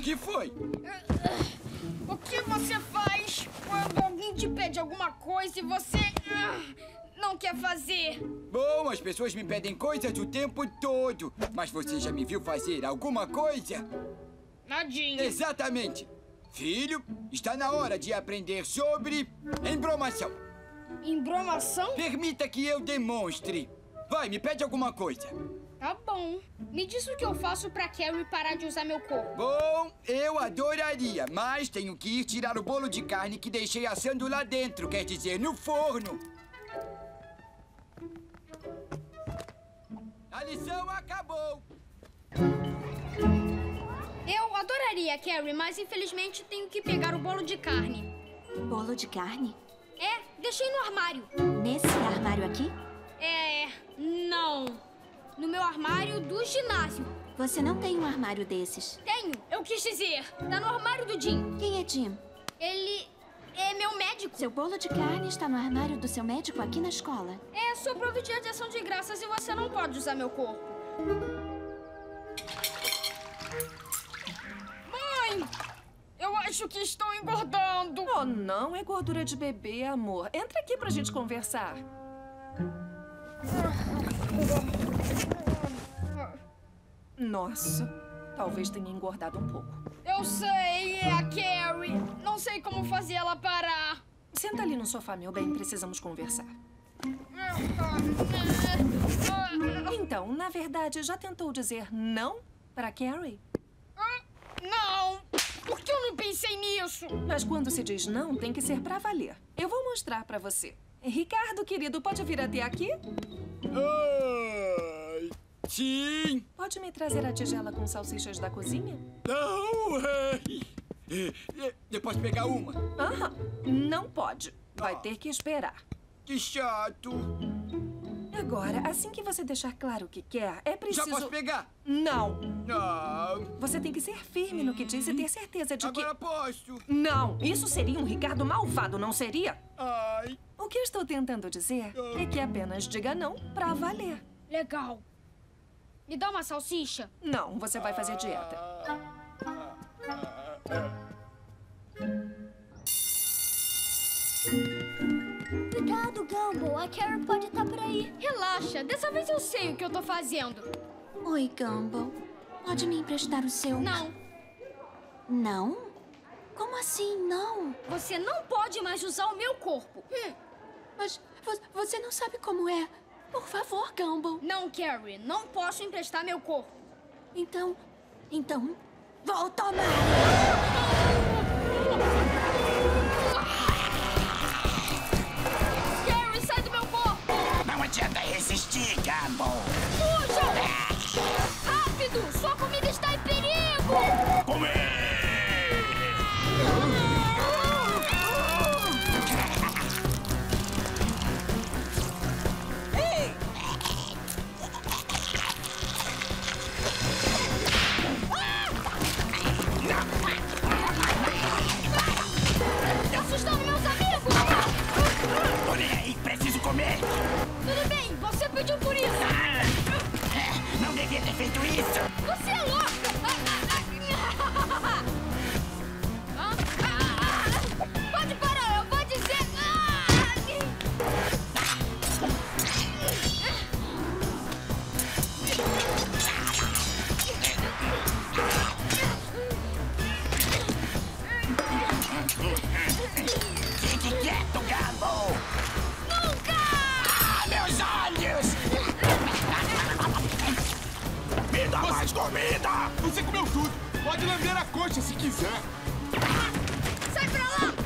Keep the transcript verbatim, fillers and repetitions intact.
que foi? O que você faz quando alguém te pede alguma coisa e você não quer fazer? Bom, as pessoas me pedem coisas o tempo todo. Mas você já me viu fazer alguma coisa? Nadinha. Exatamente. Filho, está na hora de aprender sobre embromação. Embromação? Permita que eu demonstre. Vai, me pede alguma coisa. Tá bom. Me diz o que eu faço pra Carrie parar de usar meu corpo. Bom, eu adoraria, mas tenho que ir tirar o bolo de carne que deixei assando lá dentro, quer dizer, no forno. A lição acabou. Eu adoraria, Carrie, mas infelizmente tenho que pegar o bolo de carne. Bolo de carne? É, deixei no armário. Nesse armário aqui? É, não. No meu armário do ginásio. Você não tem um armário desses. Tenho, eu quis dizer. Tá no armário do Jim. Quem é Jim? Ele é meu médico. Seu bolo de carne está no armário do seu médico aqui na escola. É, sobrou do dia de ação de graças e você não pode usar meu corpo. Mãe! Eu acho que estou engordando. Oh, não. É gordura de bebê, amor. Entra aqui pra gente conversar. Nossa, talvez tenha engordado um pouco. Eu sei, é a Carrie. Não sei como fazer ela parar. Senta ali no sofá, meu bem. Precisamos conversar. Então, na verdade, já tentou dizer não pra Carrie? Não! Por que eu não pensei nisso? Mas quando se diz não, tem que ser pra valer. Eu vou mostrar pra você. Ricardo, querido, pode vir até aqui? Ai, sim. Pode me trazer a tigela com salsichas da cozinha? Não. Ai. Eu posso pegar uma? Ah, não pode. Vai ter que esperar. Que chato. Agora, assim que você deixar claro o que quer, é preciso... Já posso pegar? Não. Não. Você tem que ser firme no que diz e ter certeza de Agora que... posso. Não, isso seria um Ricardo malvado, não seria? Ai. O que eu estou tentando dizer é que apenas diga não pra valer. Legal. Me dá uma salsicha? Não, você vai fazer dieta. Cuidado, Gumball. A Carrie pode estar por aí. Relaxa, dessa vez eu sei o que eu tô fazendo. Oi, Gumball. Pode me emprestar o seu... Não. Não? Como assim, não? Você não pode mais usar o meu corpo. Hum. Mas vo- você não sabe como é. Por favor, Gumball. Não, Carrie. Não posso emprestar meu corpo. Então... Então... Vou tomar! Carrie, sai do meu corpo! Não adianta resistir, Gumball. Fujam! Rápido! Sua comida está em perigo! Comer! Assustando meus amigos! Olha, preciso comer! Tudo bem, você pediu por isso! Ah, não devia ter feito isso! Você é louca! Pode parar, eu vou dizer... Fique quieto, Gumball! Nunca! Ah, meus olhos! Me dá mais comida! Você comeu tudo. Pode lamber a coxa se quiser. Sai pra lá!